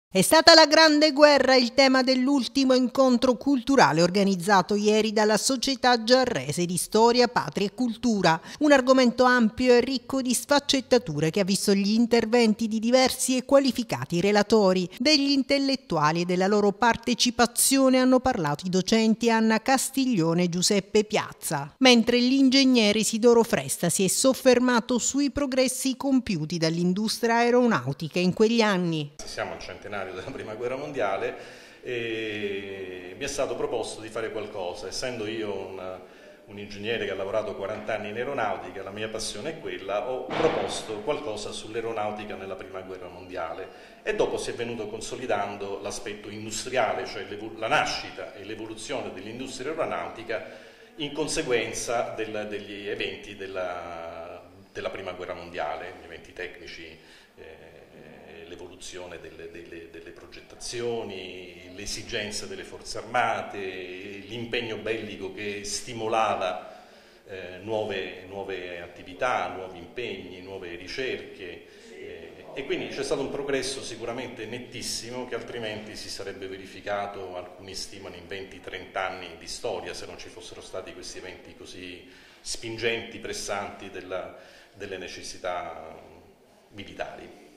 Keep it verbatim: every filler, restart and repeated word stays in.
È stata la Grande Guerra il tema dell'ultimo incontro culturale organizzato ieri dalla Società Giarrese di Storia, Patria e Cultura, un argomento ampio e ricco di sfaccettature che ha visto gli interventi di diversi e qualificati relatori. Degli intellettuali e della loro partecipazione hanno parlato i docenti Anna Castiglione e Giuseppe Piazza, mentre l'ingegnere Isidoro Fresta si è soffermato sui progressi compiuti dall'industria aeronautica in quegli anni. Siamo al centenario della Prima Guerra Mondiale e mi è stato proposto di fare qualcosa. Essendo io un, un ingegnere che ha lavorato quaranta anni in aeronautica, la mia passione è quella, ho proposto qualcosa sull'aeronautica nella Prima Guerra Mondiale e dopo si è venuto consolidando l'aspetto industriale, cioè la nascita e l'evoluzione dell'industria aeronautica in conseguenza del, degli eventi della, della Prima Guerra Mondiale, gli eventi tecnici, eh, l'evoluzione delle, delle, delle progettazioni, le esigenze delle forze armate, l'impegno bellico che stimolava eh, nuove, nuove attività, nuovi impegni, nuove ricerche eh, e quindi c'è stato un progresso sicuramente nettissimo che altrimenti si sarebbe verificato, alcuni stimano, in venti trenta anni di storia se non ci fossero stati questi eventi così spingenti, pressanti della, delle necessità militari.